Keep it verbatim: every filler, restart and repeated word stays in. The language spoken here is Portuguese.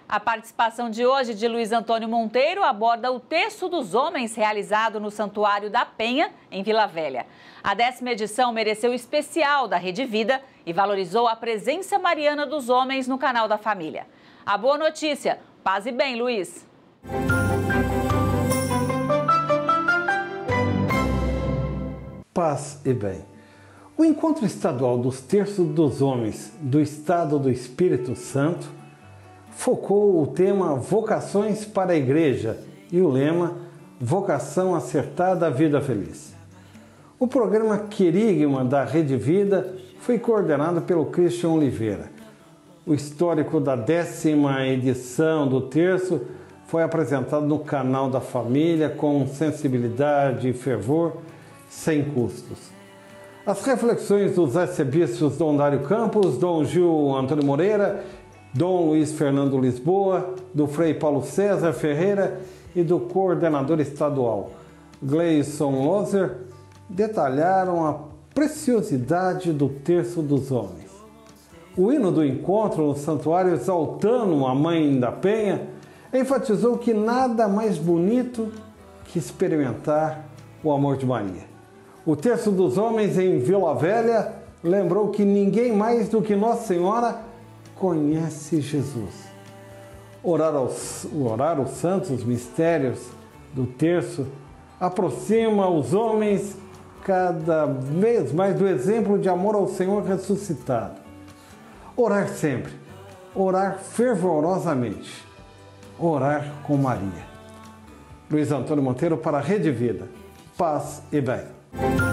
A participação de hoje de Luiz Antônio Monteiro aborda o Terço dos Homens realizado no Santuário da Penha, em Vila Velha. A décima edição mereceu o especial da Rede Vida e valorizou a presença mariana dos homens no canal da família. A boa notícia, paz e bem, Luiz. Paz e bem. O Encontro Estadual dos Terços dos Homens do Estado do Espírito Santo focou o tema Vocações para a Igreja e o lema Vocação Acertada, Vida Feliz. O programa Querigma da Rede Vida foi coordenado pelo Christian Oliveira. O histórico da décima edição do terço foi apresentado no canal da família com sensibilidade e fervor, sem custos. As reflexões dos arcebispos Dom Dário Campos, Dom Gil Antônio Moreira, Dom Luiz Fernando Lisboa, do Frei Paulo César Ferreira e do coordenador estadual Gleison Loser detalharam a preciosidade do Terço dos Homens. O hino do encontro no santuário, exaltando a Mãe da Penha, enfatizou que nada mais bonito que experimentar o amor de Maria. O Terço dos Homens em Vila Velha lembrou que ninguém mais do que Nossa Senhora conhece Jesus. Orar, aos, orar os santos mistérios do terço aproxima os homens cada vez mais do exemplo de amor ao Senhor ressuscitado. Orar sempre, orar fervorosamente, orar com Maria. Luiz Antônio Monteiro para a Rede Vida. Paz e bem.